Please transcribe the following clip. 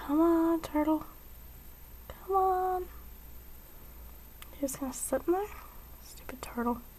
Come on, turtle. Come on. You're just gonna sit in there? Stupid turtle.